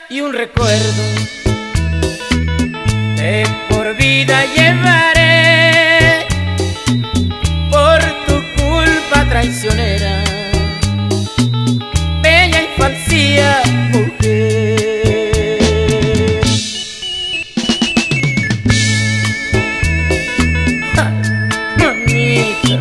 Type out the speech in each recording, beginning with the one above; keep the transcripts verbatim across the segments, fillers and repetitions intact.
y un recuerdo de por vida llevaré por tu culpa traicionera, bella y falsía mujer. ¡Ja! Mamita.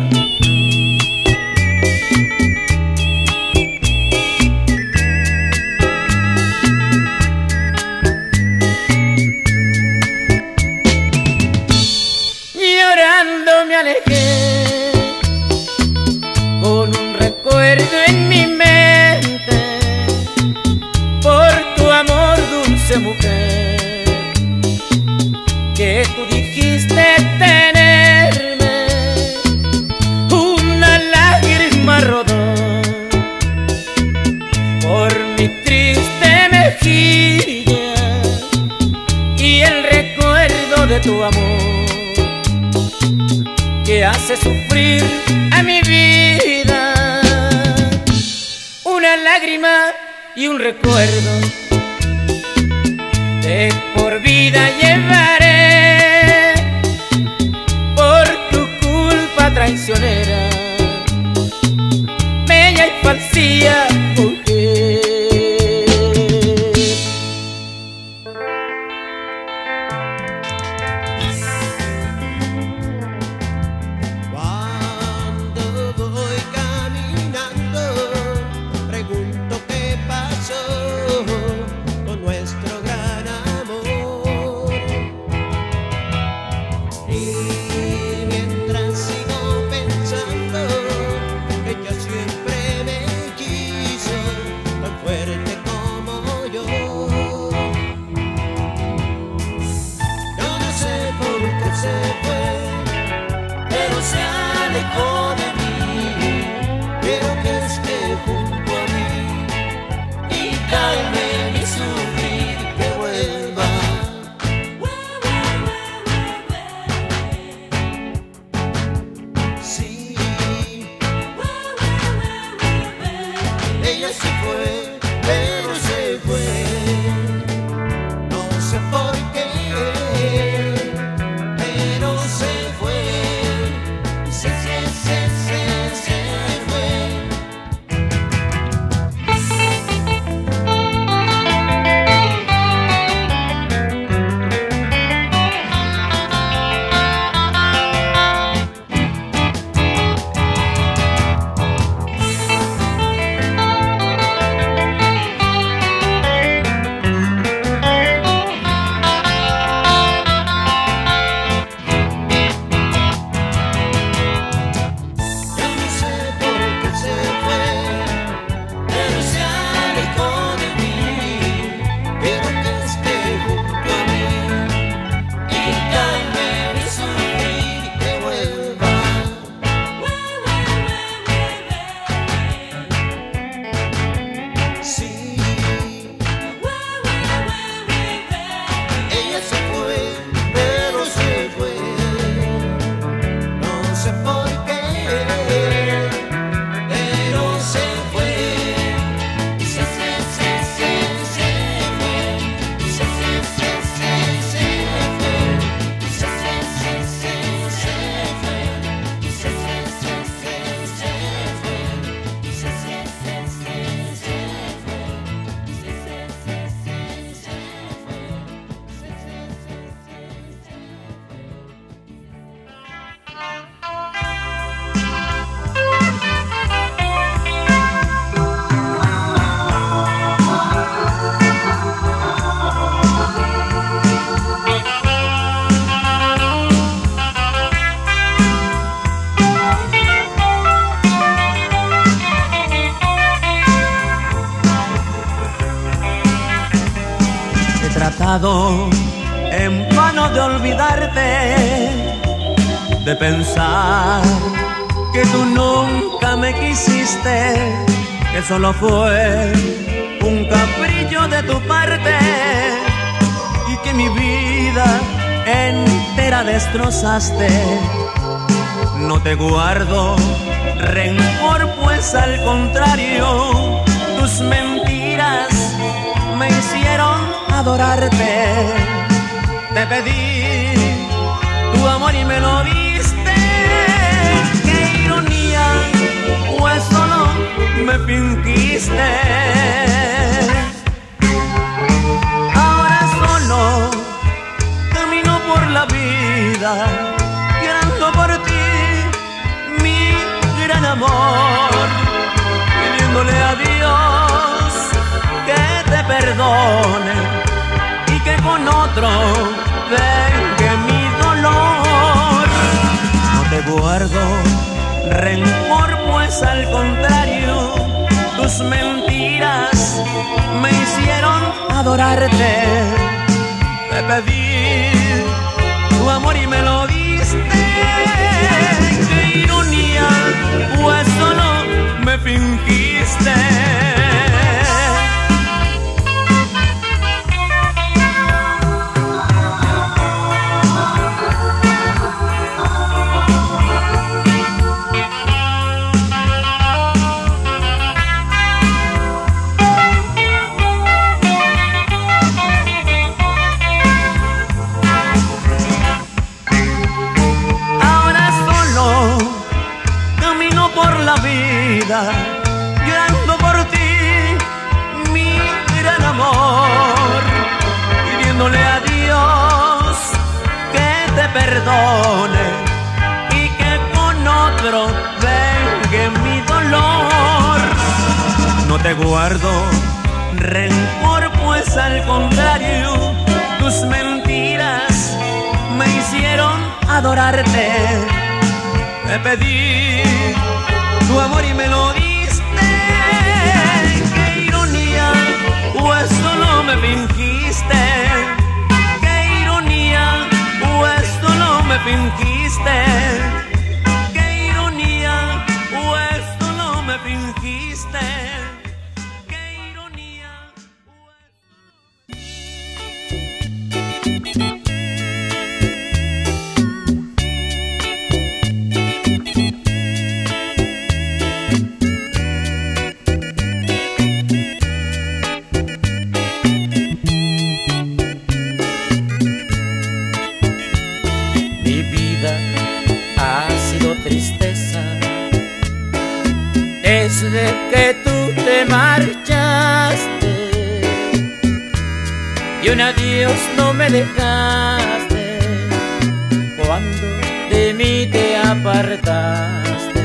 Llorando me alejé con un recuerdo en mi mente por tu amor, dulce mujer, que tú dijiste tenerme. Una lágrima rodó por mi triste mejilla y el recuerdo de tu amor que hace sufrir a mi vida. Una lágrima y un recuerdo de por vida llevaré por tu culpa traicionera, bella y falsía mujer. En vano de olvidarte, de pensar que tú nunca me quisiste, que solo fue un capricho de tu parte y que mi vida entera destrozaste. No te guardo rencor, pues al contrario, tus mentiras me hicieron adorarte. Te pedí tu amor y me lo diste. Qué ironía, pues solo me fingiste. Ahora solo camino por la vida, llorando por ti, mi gran amor, pidiéndole a Dios que te perdone y que con otro vengue mi dolor. No te guardo rencor, pues al contrario, tus mentiras me hicieron adorarte. Te pedí tu amor y me lo diste. Qué ironía, pues solo me fingiste. Llorando por ti, mi gran amor, pidiéndole a Dios que te perdone y que con otro vengue mi dolor. No te guardo rencor, pues al contrario, tus mentiras me hicieron adorarte. Te pedí tu amor y me lo diste. Qué ironía, pues solo me fingiste. Qué ironía, pues solo me fingiste. Qué ironía, pues solo me fingiste. Qué ironía, tristeza desde que tú te marchaste y un adiós no me dejaste cuando de mí te apartaste.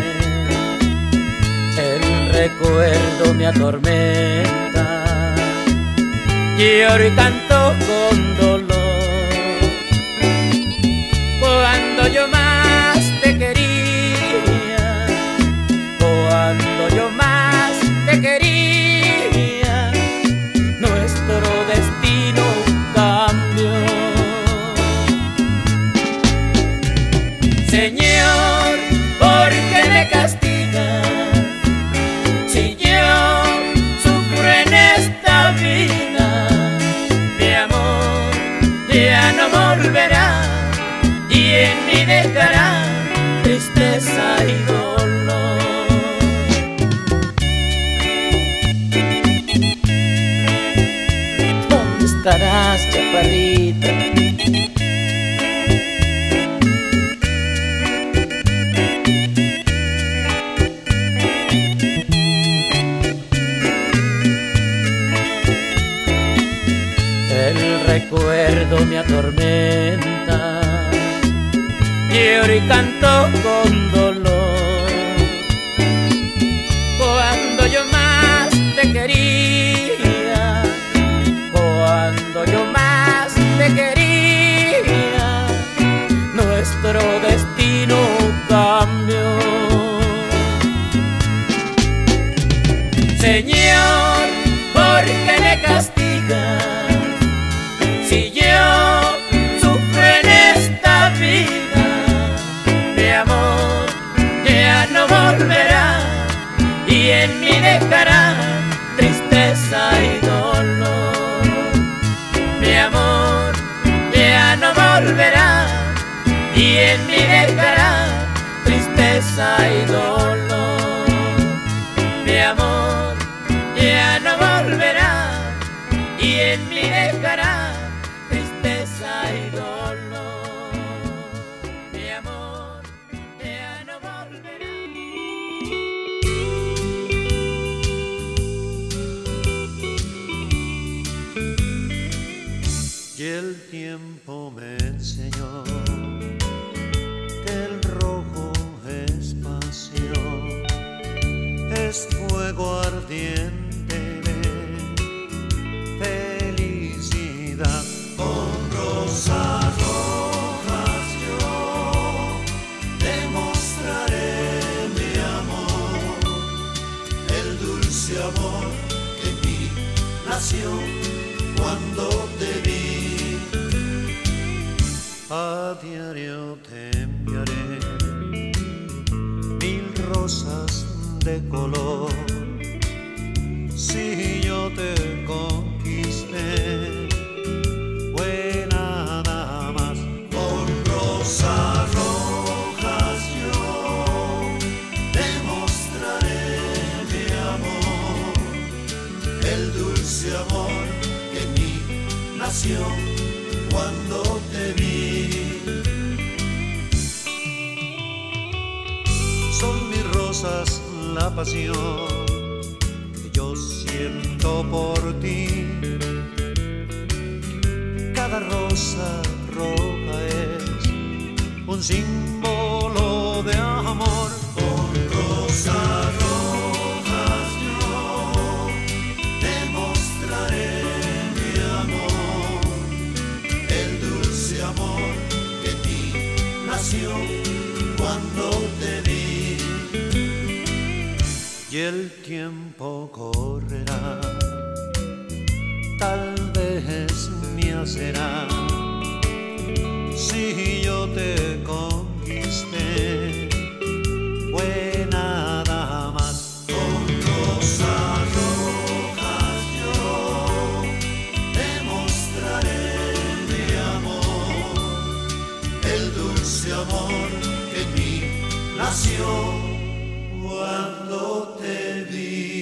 El recuerdo me atormenta y hoy canto con dolor cuando yo más te quería. Cuando yo más te quería, nuestro destino cambió. Señor, ¿por qué me castigas? Si yo sufro en esta vida, mi amor ya no volverá y en mí dejará tristeza y dolor. Estarás, chaparrita. El recuerdo me atormenta y hoy canto con dolor cuando yo más te quería. Cuando yo más te quería, nuestro destino cambió. Señor, ¿por qué me castigas? Si yo sufro en esta vida, mi amor ya no volverá y en mí dejará tristeza y dolor. Mi amor ya no volverá y en mí dejará tristeza y dolor. Mi amor ya no volverá y en mí dejará dejará tristeza y dolor. Mi amor ya no volverá. Y el tiempo me enseñó que el rojo es pasión, es fuego ardiente de felicidad. Con rosas rojas yo demostraré mi amor, el dulce amor que en mí nació cuando te vi. A diario te enviaré mil rosas de color. Si yo te conquisté, fue nada más. Con rosas rojas yo demostraré mi amor, el dulce amor que en mí nació cuando te vi. Son mis rosas la pasión que yo siento por ti. Cada rosa roja es un símbolo de amor. Con rosas rojas yo demostraré mi amor, el dulce amor que en mí nació cuando te vi. Y el tiempo correrá, tal vez me hacerá. Si yo te conquisté, fue nada más. Con rosas rojas yo demostraré mi amor, el dulce amor que en mí nació cuando te vi.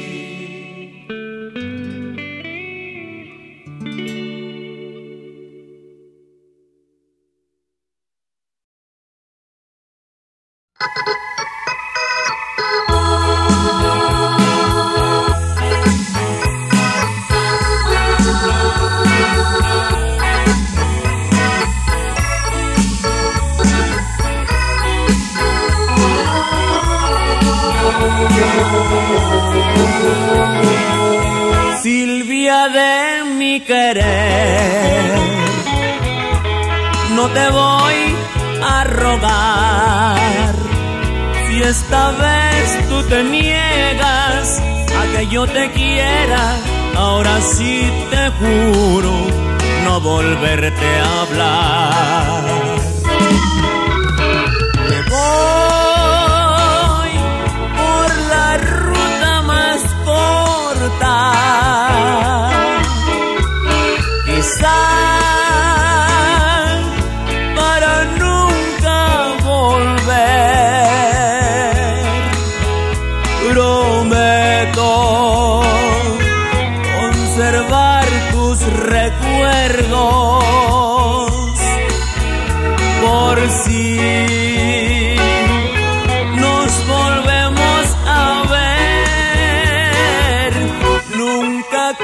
Silvia de mi querer, no te voy a rogar. Si esta vez tú te niegas a que yo te quiera, ahora sí te juro no volverte a hablar. Me voy por la ruta más corta, quizá para nunca volver. Prometo conservar tus recuerdos por si nos volvemos a ver. Nunca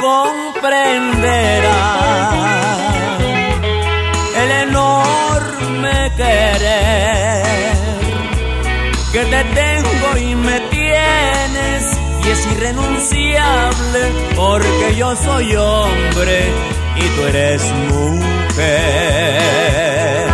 comprenderás el enorme querer que te tengo y me tienes, y es irrenunciable porque yo soy hombre y tú eres mujer.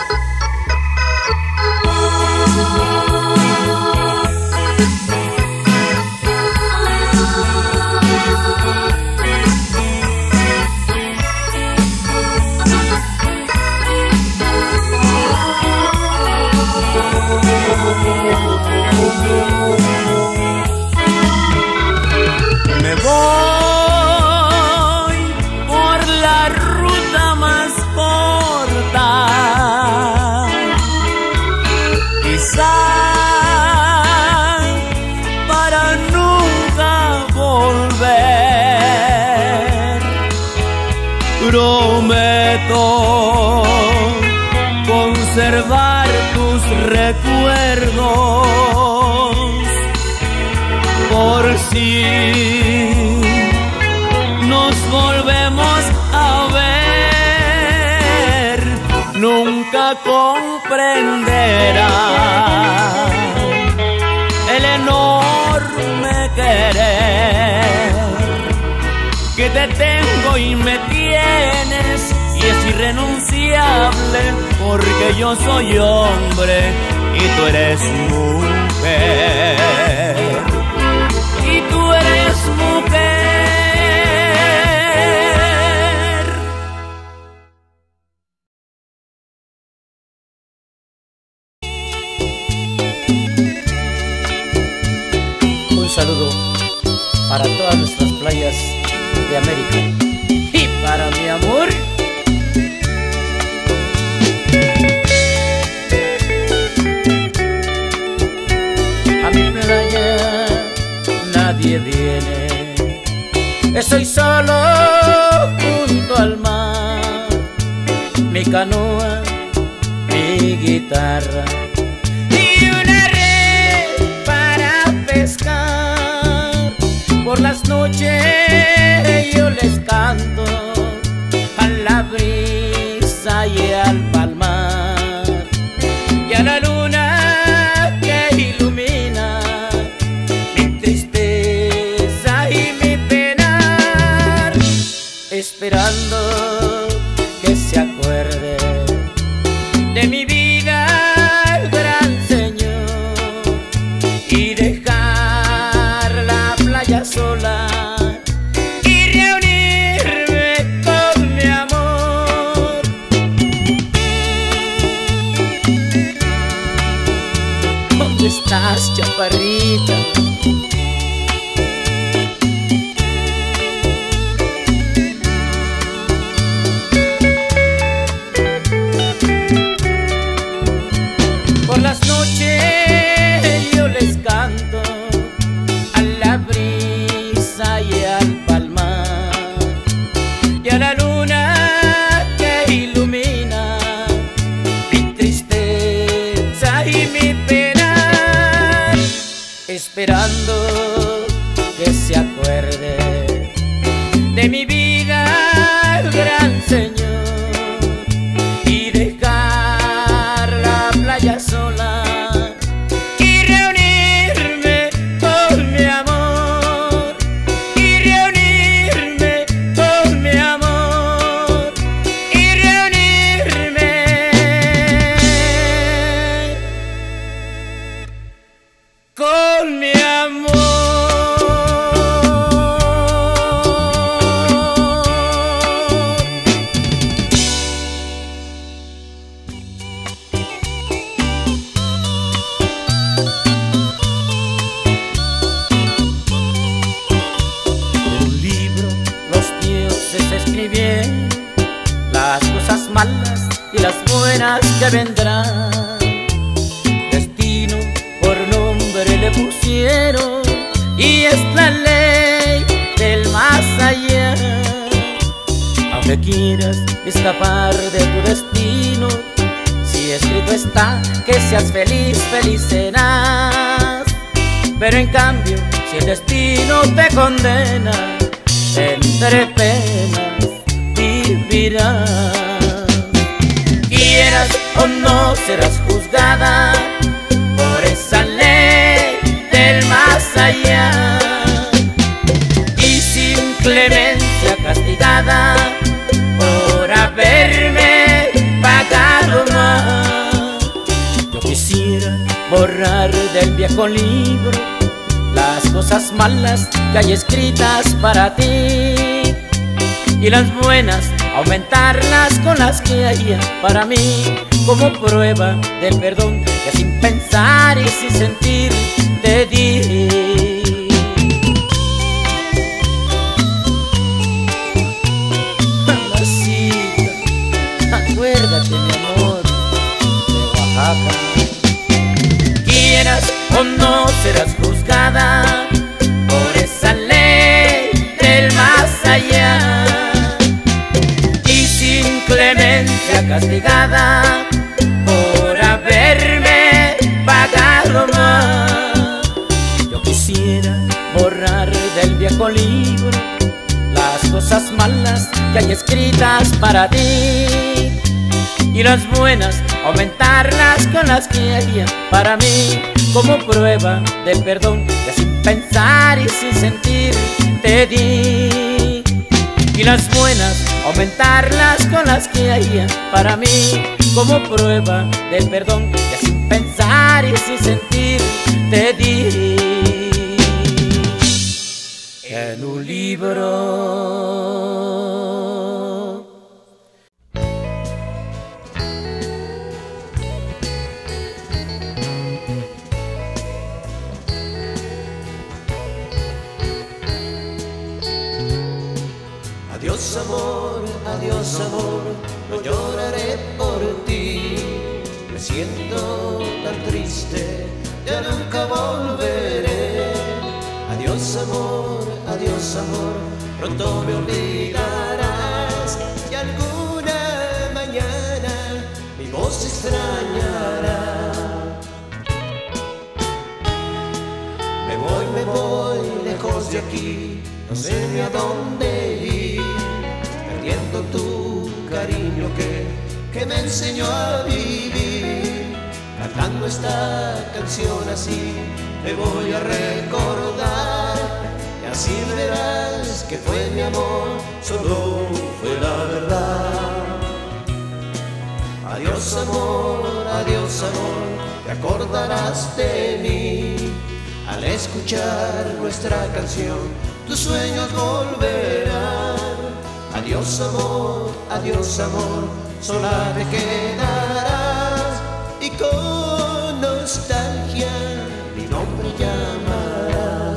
Me voy por la ruta más corta, Prometo conservar tus recuerdos por si nos volvemos a ver. Nunca comprenderás el enorme querer que te tengo y me tienes, y es irrenunciable porque yo soy hombre y tú eres mujer, y tú eres mujer. Un saludo para todas nuestras playas de América y para mi amor. A mi playa nadie viene, estoy solo junto al mar, mi canoa, mi guitarra y una red para pescar. Por las noches yo les canto a la brisa y al palmar y a la luna que ilumina mi tristeza y mi penar, esperando que se acuerde de mi vida el gran Señor y dejar la playa sola y reunirme con mi amor. ¿Dónde estás, chaparrita? Por las noches yo les canto a la brisa y al palmar y a la luna que ilumina mi tristeza y mi pena, esperando que se acuerde de mi vida el gran Señor y dejar la playa sola y reunirme con mi amor, y reunirme con mi amor, y reunirme con mi amor. Escribí las cosas malas y las buenas que vendrán. Destino por nombre le pusieron y es la ley del más allá. Aunque quieras escapar de tu destino, si escrito está que seas feliz, feliz serás. Pero en cambio, si el destino te condena, entre penas vivirás. Quieras o no serás juzgada por esa ley del más allá, y sin clemencia castigada por haberme pagado más. Yo quisiera borrar del viejo libro las cosas malas que hay escritas para ti, y las buenas aumentarlas con las que hay para mí, como prueba del perdón que sin pensar y sin sentir te di. Mamacita, acuérdate mi amor de Oaxaca. Quieras o no serás juzgada por esa ley del más allá, clemencia castigada por haberme pagado mal. Yo quisiera borrar del viejo libro las cosas malas que hay escritas para ti, y las buenas aumentarlas con las que hay para mí, como prueba de perdón que sin pensar y sin sentir te di. Y las buenas aumentarlas con las que hay para mí, como prueba de perdón que sin pensar y sin sentir te di. En un libro Adiós amor, adiós amor, no lloraré por ti. Me siento tan triste, ya nunca volveré. Adiós amor, adiós amor, pronto me olvidarás. Y alguna mañana mi voz extrañará. Me voy, me voy lejos de aquí, no sé ni a dónde ir, perdiendo tu cariño que, que me enseñó a vivir. Cantando esta canción así me voy a recordar, y así verás que fue mi amor, solo fue la verdad. Adiós amor, adiós amor, te acordarás de mí. Al escuchar nuestra canción, tus sueños volverán. Adiós amor, adiós amor, sola te quedarás, y con nostalgia mi nombre llamarás.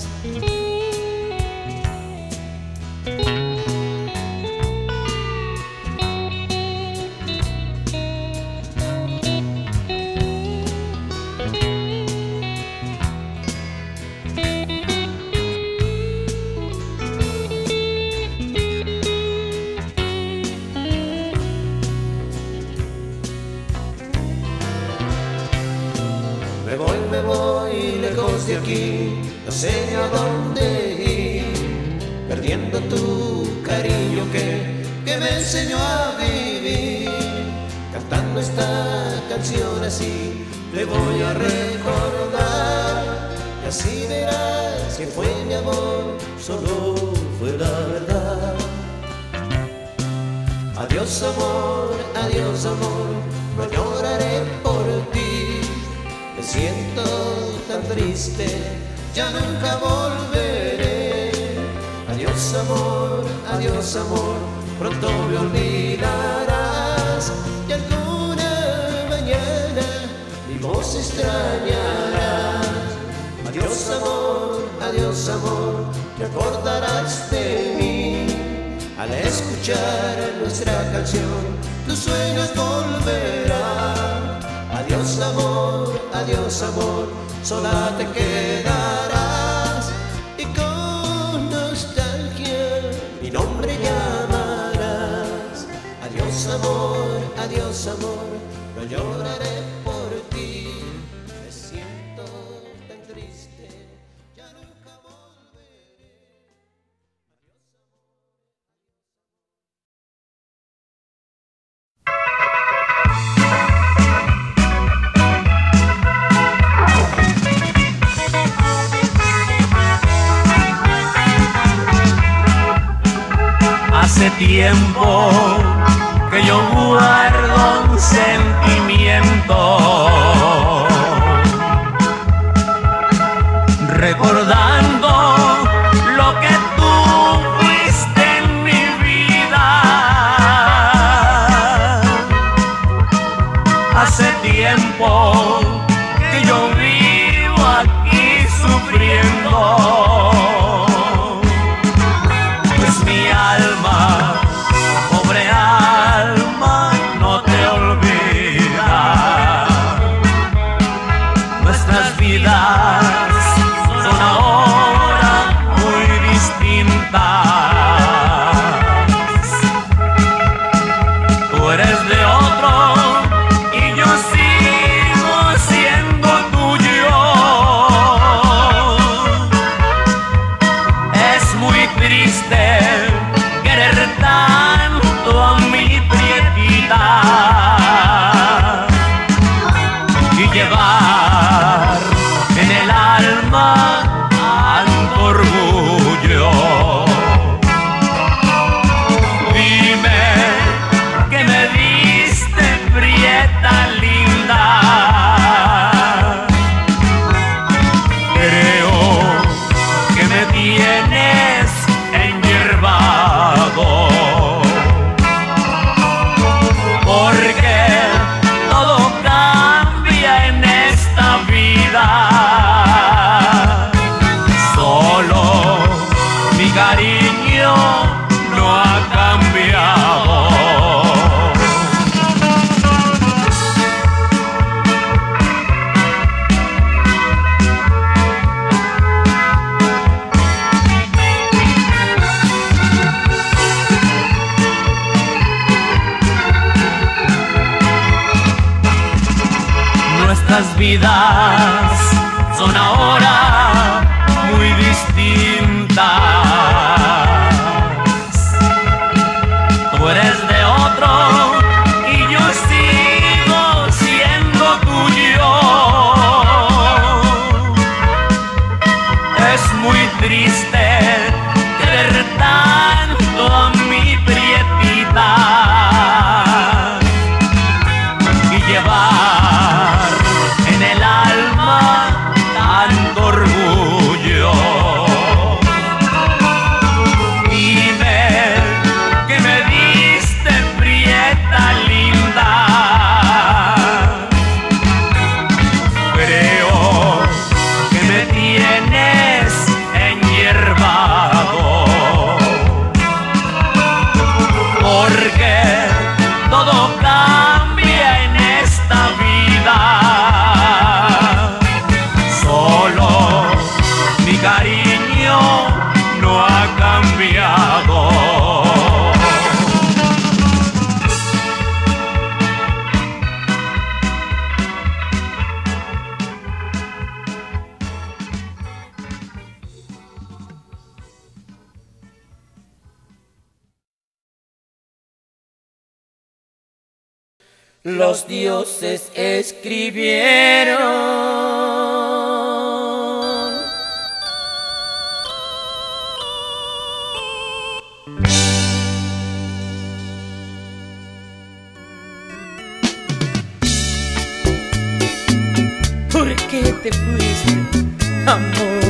Me voy, me voy lejos de aquí, no sé ni a dónde ir, perdiendo tu cariño que, que me enseñó a vivir. Cantando esta canción así, te voy a recordar, y así verás que fue mi amor, solo fue la verdad. Adiós amor, adiós amor, no lloraré por ti. Me siento tan triste, ya nunca volveré. Adiós amor, adiós amor, pronto me olvidarás. Y alguna mañana mi voz extrañarás. Adiós amor, adiós amor, te acordarás de mí. Al escuchar nuestra canción, tus sueños volverán. Adiós amor, adiós amor, sola te quedarás, y con nostalgia mi nombre llamarás. Adiós amor, adiós amor, no lloraré por ti. Me siento tan triste, ya nunca volveré. Hace tiempo que yo guardo un sentimiento, recordando lo que tú fuiste en mi vida. Hace tiempo que yo vivo aquí sufriendo. Son ahora nuestras vidas son ahora muy distintas. Tú eres de otro y yo sigo siendo tuyo. Es muy triste querer tanto a mi prietita y llevar en el alma tanto orgullo. Dime que me diste, prieta linda. Creo que me tienes enhierbado, porque todo cambia en esta vida. Solo mi cariño no ha cambiado. Los dioses escribieron ¿por qué te fuiste, amor?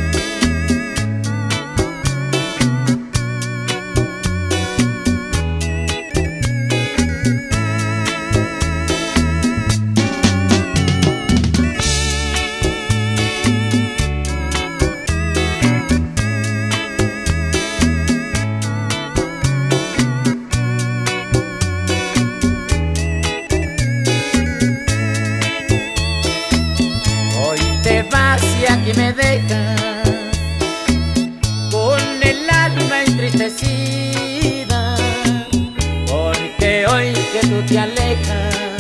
Que me dejas con el alma entristecida, porque hoy que tú te alejas,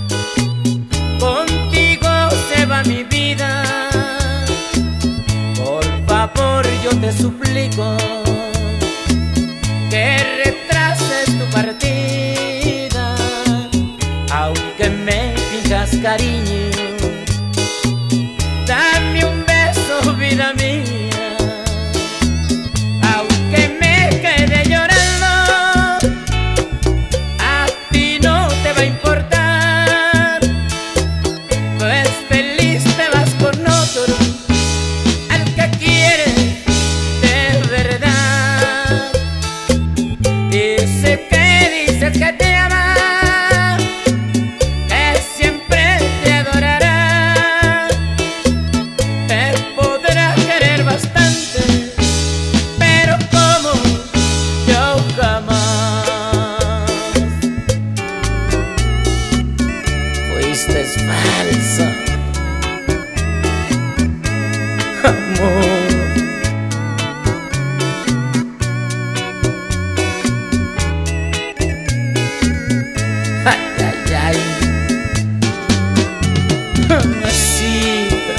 contigo se va mi vida. Por favor yo te suplico que retrases tu partida, aunque me finjas cariño. Dame un beso, vida mía, aunque me quede llorando, a ti no te va a importar, pues feliz te vas con otro, al que quieres de verdad. Dice que dices que te ama, que siempre te adorará. Bastante, pero como yo jamás. Fuiste falsa, amor. Ay, ay, ay, mamacita.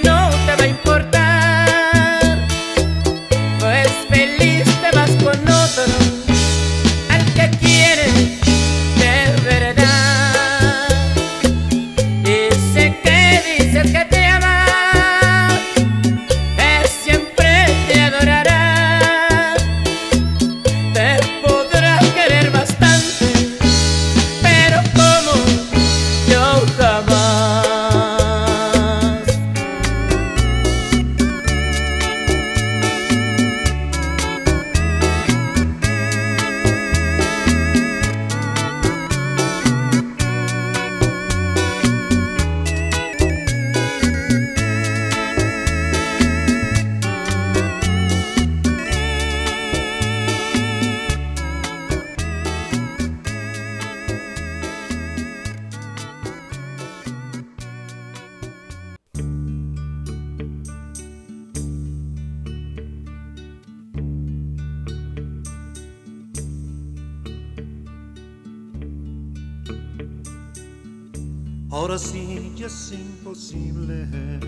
Feliz te vas con otro. Ahora sí ya es imposible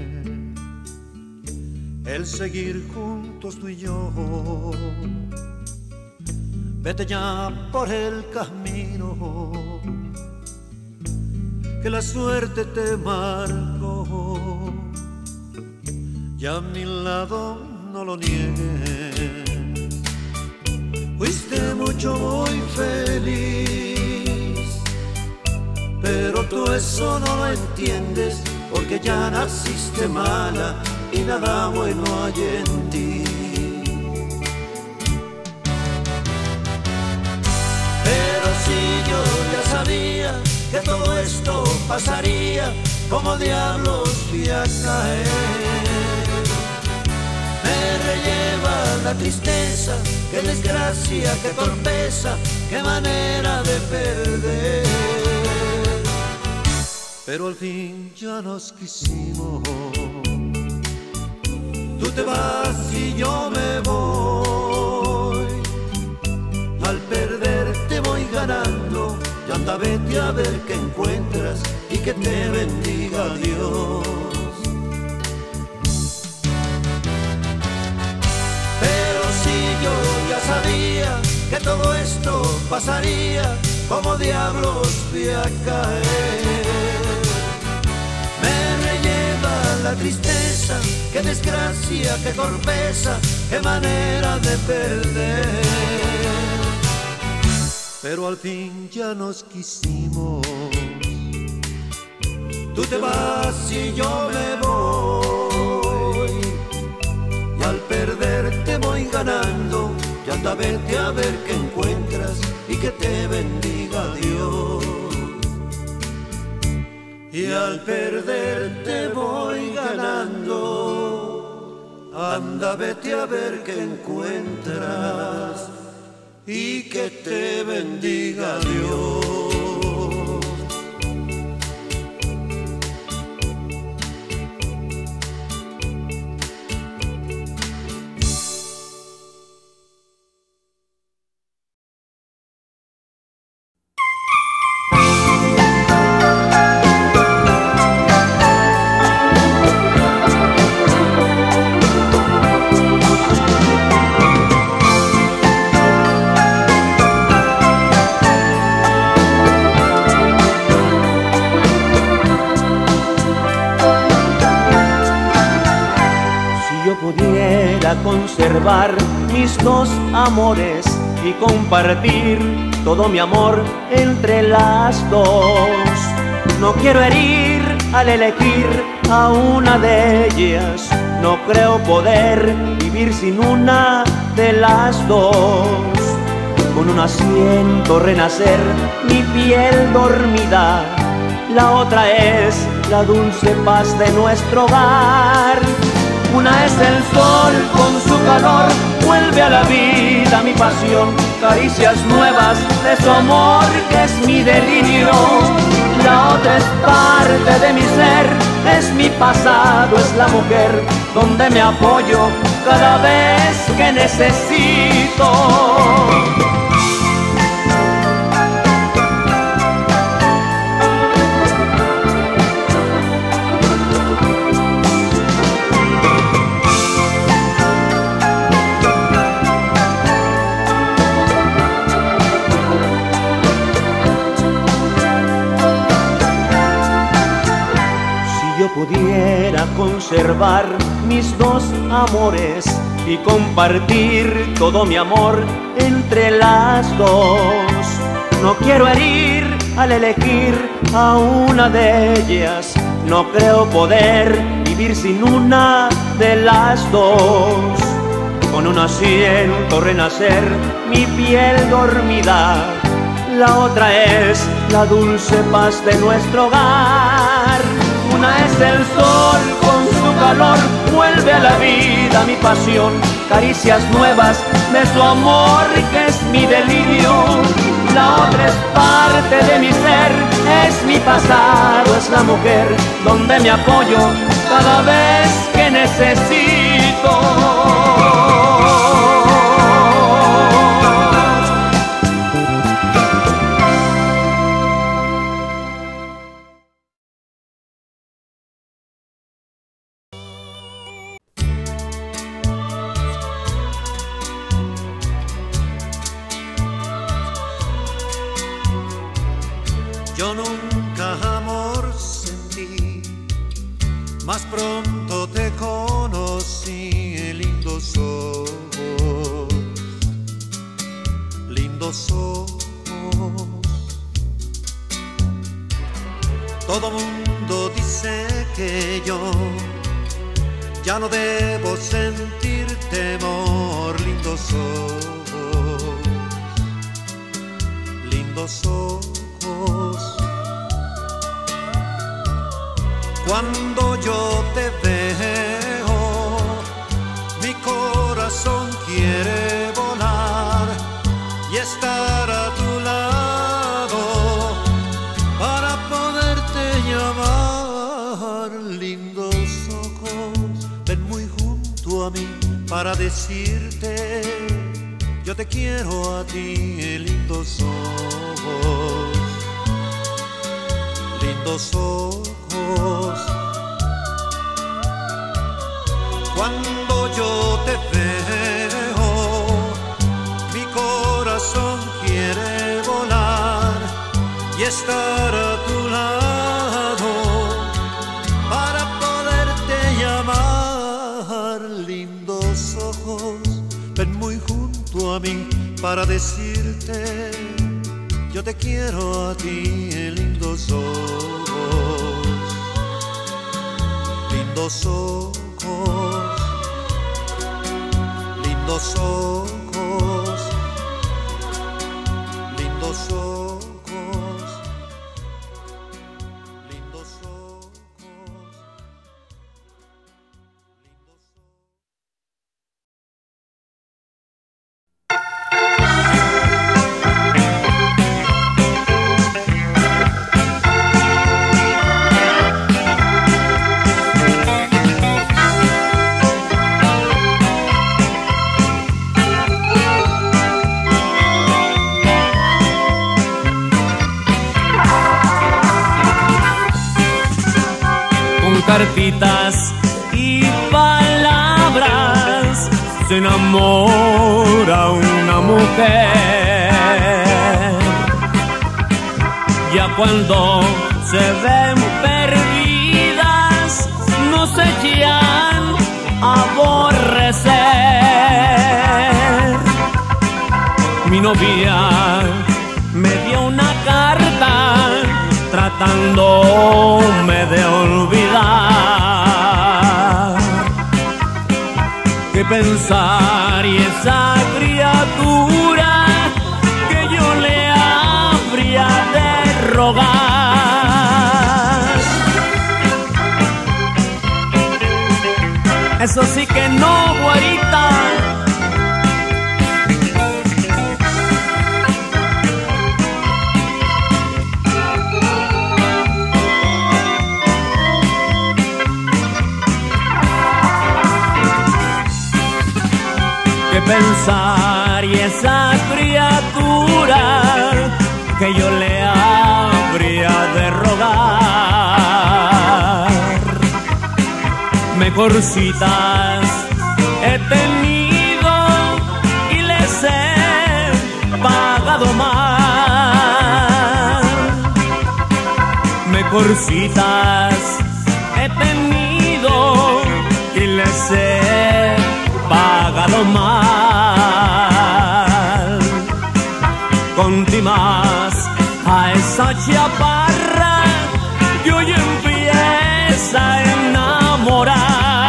el seguir juntos tú y yo. Vete ya por el camino que la suerte te marcó. Ya a mi lado no lo niegues, fuiste mucho muy feliz, pero tú eso no lo entiendes, porque ya naciste mala y nada bueno hay en ti. Pero si yo ya sabía que todo esto pasaría, como diablos fui a caer. Me relleva la tristeza, qué desgracia, qué torpeza, qué manera de perder. Pero al fin ya nos quisimos, tú te vas y yo me voy. Al perder te voy ganando, y anda vete a ver qué encuentras y que te bendiga Dios. Pero si yo ya sabía que todo esto pasaría, como diablos fui a caer. Me relleva la tristeza, qué desgracia, qué torpeza, qué manera de perder. Pero al fin ya nos quisimos, tú te vas y yo me voy. Y al perder te voy ganando, y anda vete a ver qué encuentras y que te bendiga Dios. Y al perder te voy ganando, anda vete a ver qué encuentras y que te bendiga Dios. Conservar mis dos amores y compartir todo mi amor entre las dos. No quiero herir al elegir a una de ellas, no creo poder vivir sin una de las dos. Con un asiento renacer mi piel dormida, la otra es la dulce paz de nuestro hogar. Una es el sol con su calor, vuelve a la vida mi pasión, caricias nuevas de su amor que es mi delirio. La otra es parte de mi ser, es mi pasado, es la mujer donde me apoyo cada vez que necesito. Pudiera conservar mis dos amores y compartir todo mi amor entre las dos. No quiero herir al elegir a una de ellas, no creo poder vivir sin una de las dos. Con un asiento renacer mi piel dormida, la otra es la dulce paz de nuestro hogar. Una es el sol con su calor, vuelve a la vida mi pasión, caricias nuevas de su amor que es mi delirio. La otra es parte de mi ser, es mi pasado, es la mujer donde me apoyo cada vez que necesito. lindos ojos. Todo mundo dice que yo ya no debo sentir temor. Lindos ojos, lindos ojos. Cuando yo te veo, mi corazón quiere volar y estar a tu lado para poderte llamar. Lindos ojos, ven muy junto a mí para decirte yo te quiero a ti. Lindos ojos, lindos ojos. Cuando yo te veo, mi corazón quiere volar y estar a tu lado para poderte llamar. Lindos ojos, ven muy junto a mí para decirte yo te quiero a ti. Lindos ojos, lindos ojos, lindos ojos, lindos ojos, lindos ojos. Cartitas y palabras se enamora una mujer. Ya cuando se ven perdidas no se echan a aborrecer. Mi novia me dio una carta tratándome de olvidar. ¿Qué pensar y esa criatura que yo le habría de rogar? Eso sí que no, güerita. Pensar y esa criatura que yo le habría de rogar. Mejorcitas he tenido y les he pagado mal. Mejorcitas he tenido y les he pagado mal. Contimas a esa chaparra que hoy empieza a enamorar.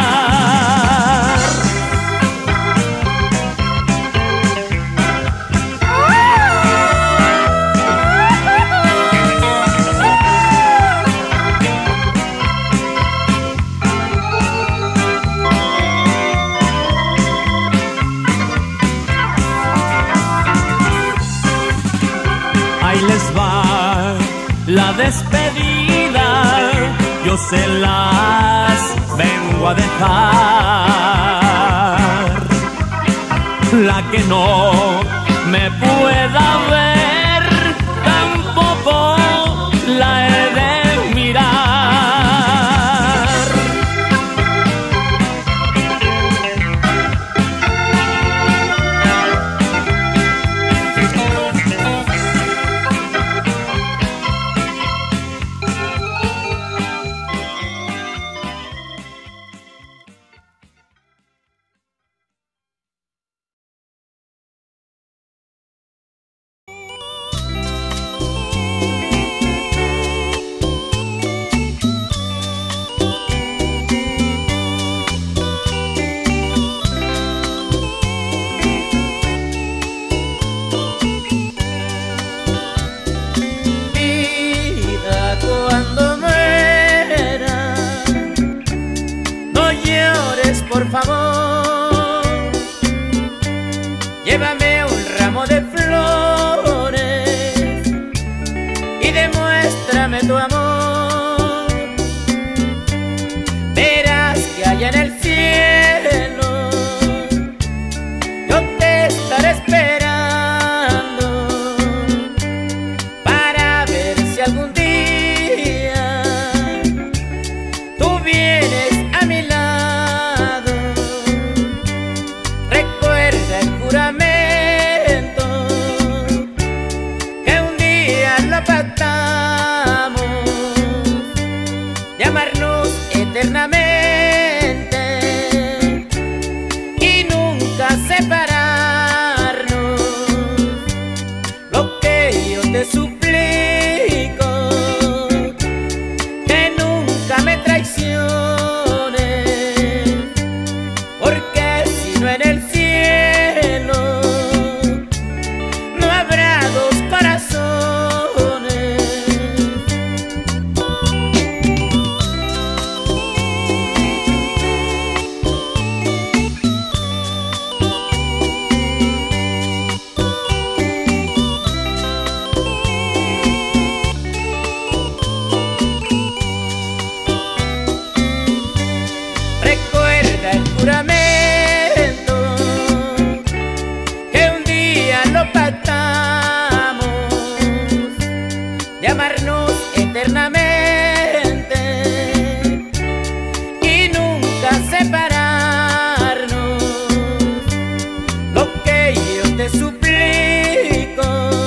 La despedida yo se las vengo a dejar. La que no me pueda ver tampoco la he de mirar. Dame un ramo de flores y demuéstrame tu amor. Verás que allá en el cielo yo te estaré esperando para ver si algún día tú vienes a mi lado. Recuerda el juramento que un día lo pactamos de amarnos eternamente y nunca separarnos. Lo que yo te suplico, que nunca me traiciones, porque si no en el cielo no habrá dos corazones. Recuerda el juramento que un día lo pactamos de amarnos eternamente y nunca separarnos. Lo que yo te suplico,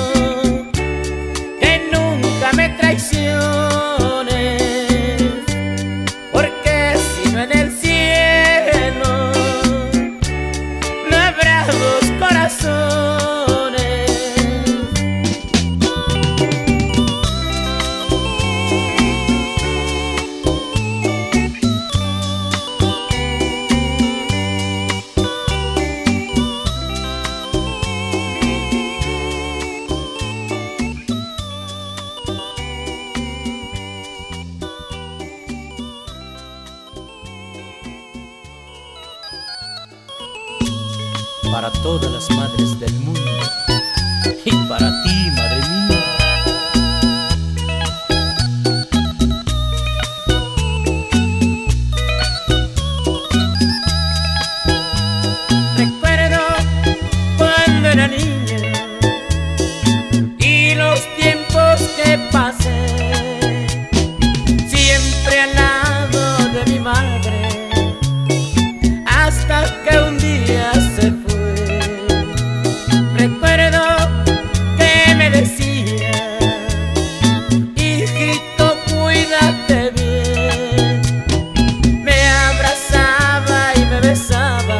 que nunca me traiciones, porque si no en el cielo no habrá dos corazones. Para todas las madres del mundo y para ti, madre mía. Recuerdo cuando era niña y los tiempos que pasé, siempre al lado de mi madre, hasta que un día se fue. Recuerdo que me decía: hijito, cuídate bien. Me abrazaba y me besaba,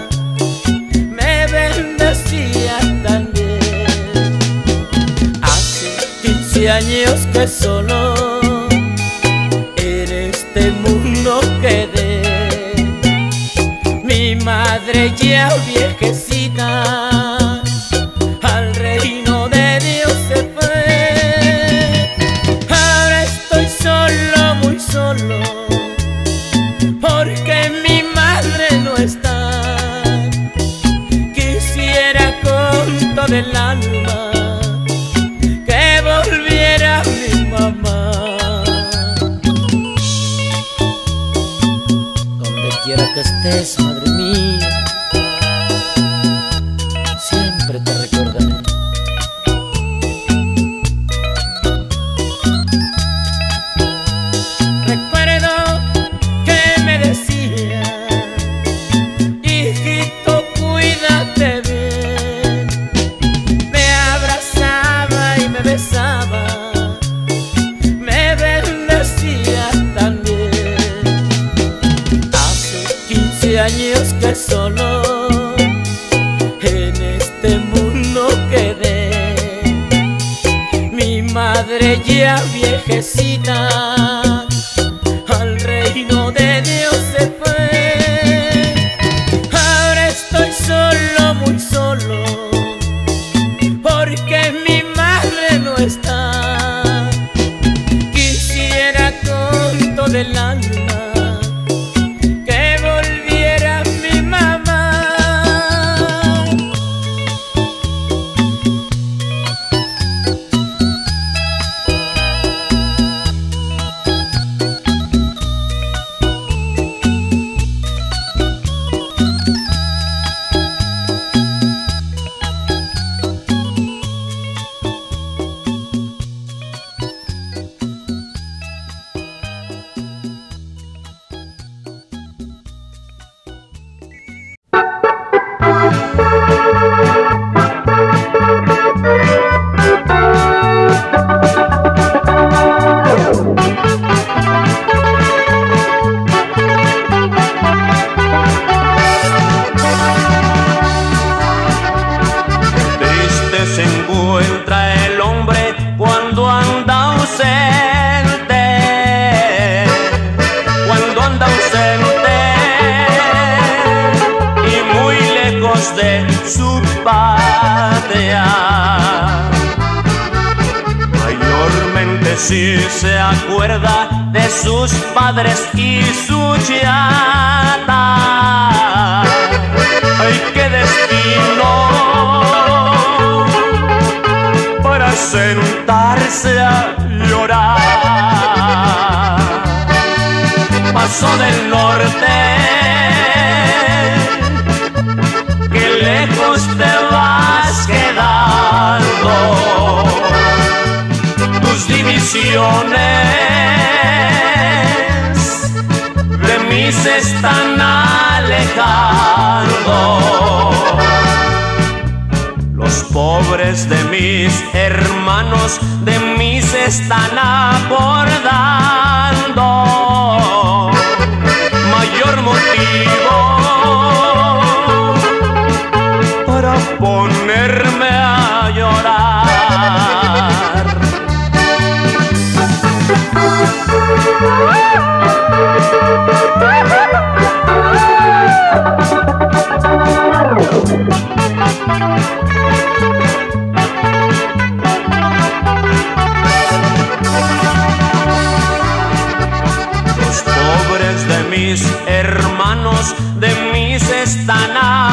me bendecía también. Hace quince años que solo en este mundo quedé. Mi madre ya viejecita al reino de Dios se fue. Ahora estoy solo, muy solo, porque mi madre no está. Quisiera con todo el alma que volviera mi mamá. Donde quiera que estés, madre mía, siempre te recordaré. Recuerdo que me decía: hijito, cuídate bien. Me abrazaba y me besaba, me bendecía también. Hace quince años que solo en este mundo quedé. Mi madre ya viejecita al reino de Dios se fue. Ahora estoy solo, muy solo, porque mi madre no está. Quisiera con todo el alma que volviera mi mamá. si se acuerda de sus padres y su chata. ¡Ay, qué destino! Para sentarse a llorar. Paso del norte, que lejos te vas quedando. Tus divisiones de mí se están alejando. Los pobres de mis hermanos de mí se están acordando. Mayor motivo para ponerme a llorar. Los pobres de mis hermanos de mí se están